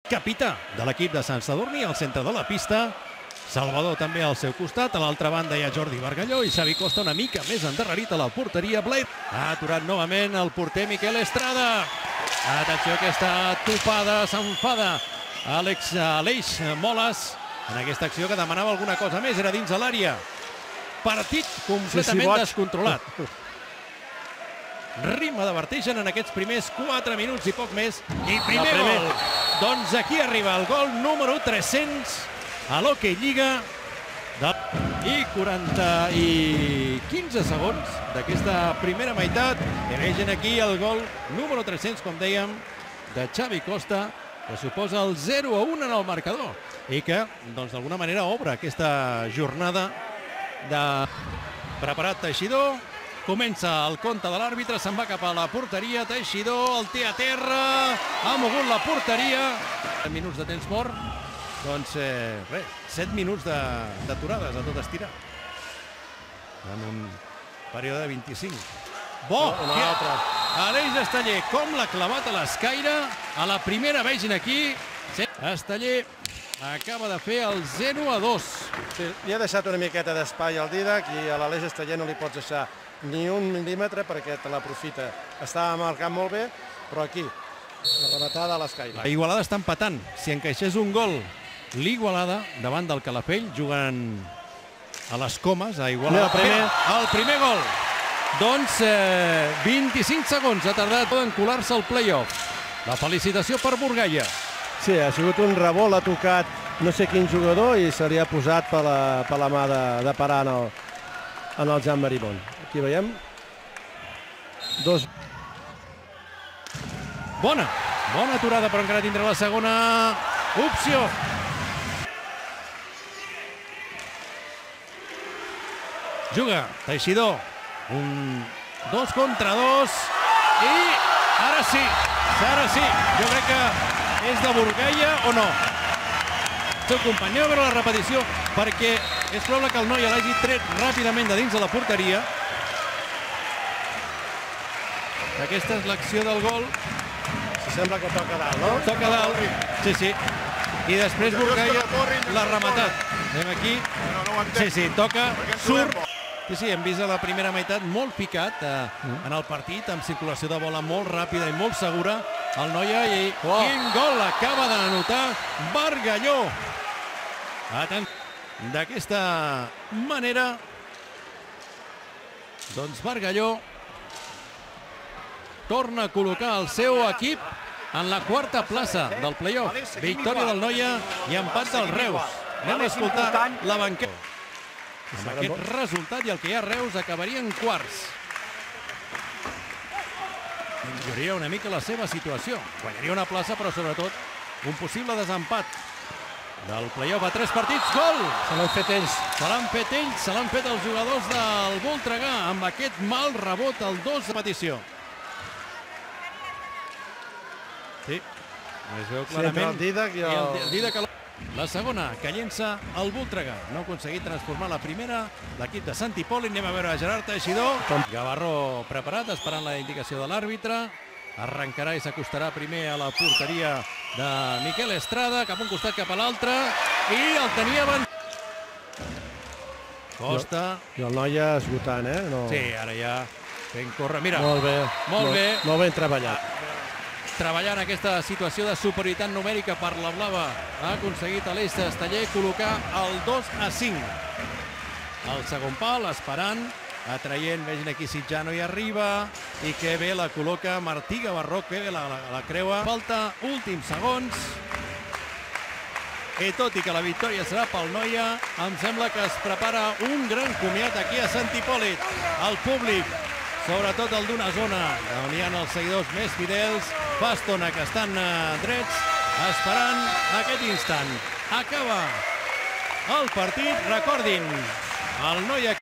capità de l'equip de Sant Sadurní, al centre de la pista. Salvador també al seu costat. A l'altra banda hi ha Jordi Bargalló i Xavi Costa una mica més endarrerit a la porteria. Blade ha aturat novament el porter Miquel Estrada. Atenció, aquesta topada, s'enfada Aleix Moles en aquesta acció que demanava alguna cosa més, era dins de l'àrea. Partit completament descontrolat. Ritme de vertigen en aquests primers 4 minuts i poc més. I primer gol. Doncs aquí arriba el gol número 300 a l'Hockey Lliga. I 15 segons d'aquesta primera meitat. I vegen aquí el gol número 300, com dèiem, de Xavi Costa, que suposa el 0-1 en el marcador i que, doncs, d'alguna manera obre aquesta jornada de preparat Teixidor. Comença el compte de l'àrbitre, se'n va cap a la porteria. Teixidor el té a terra, ha mogut la porteria. 10 minuts de temps mort, doncs res, 7 minuts d'aturades a tot estirar en un període de 25. Bo! Aleix Esteller, com l'ha clavat a l'escaire a la primera, vegin aquí. Esteller acaba de fer el 0-2. Sí, li ha deixat una miqueta d'espai al Didac i a l'Aleix Esteller no li pots deixar ni un mil·límetre perquè te l'aprofita. Estava marcant molt bé, però aquí, la rematada a l'escaire. Igualada està empatant. Si encaixés un gol l'Igualada davant del Calafell, jugant a les Comes, a Igualada. El primer gol. Doncs 25 segons ha tardat. Poden colar-se al play-off. La felicitació per Burgaia. Sí, ha sigut un rebot, l'ha tocat no sé quin jugador i se li ha posat per la mà de parar en el Jan Marimón. Aquí veiem dos. Bona aturada, però encara tindrà la segona opció. Juga Teixidor. 2 contra 2. I ara sí. Jo crec que és de Burgaia o no. El seu company va veure la repetició perquè és probable que el noi l'hagi tret ràpidament de dins de la porteria. Aquesta és l'acció del gol. Sembla que toca dalt, no? Toca dalt, sí. I després Burgaia l'ha rematat. Anem aquí. Sí, toca, surt. Sí, hem vist a la primera meitat molt picat en el partit, amb circulació de bola molt ràpida i molt segura. El Noia i quin gol acaba d'anotar Bargalló. D'aquesta manera, doncs Bargalló torna a col·locar el seu equip en la quarta plaça del play-off. Victòria del Noia i empat del Reus. Anem a escoltar la banqueta. Amb aquest resultat i el que hi ha a Reus acabarien quarts. Milloraria una mica la seva situació. Guanyaria una plaça, però sobretot un possible desempat del play-off a 3 partits. Gol! Se l'han fet ells. Se l'han fet els jugadors del Voltregà amb aquest mal rebot al 2 de petició. Sí, es veu clarament. El Didac i el Didac. La segona, que llença el Voltregà. No ha aconseguit transformar la primera. L'equip de Sant Hipòlit. Anem a veure Gerard Teixidor. Gavarró preparat, esperant la indicació de l'àrbitre. Arrencarà i s'acostarà primer a la porteria de Miquel Estrada, cap a un costat, cap a l'altre. I el tenia abans. Costa. I el Noia esgotant, Sí, ara ja fent córrer. Mira, molt bé. Molt ben treballat. Treballant aquesta situació de superioritat numèrica per la blava. Ha aconseguit Aleix Esteller col·locar el 2-5. El segon pal, esperant, atraient, vegin aquí Sitjà no hi arriba, i que bé la col·loca Martí Gavarró, que bé la creua. Falta últims segons. I tot i que la victòria serà pel Noia, em sembla que es prepara un gran comiat aquí a Sant Hipòlit. El públic, sobretot el d'una zona on hi ha els seguidors més fidels, fa estona que estan drets, esperant aquest instant. Acaba el partit, recordin, el Noia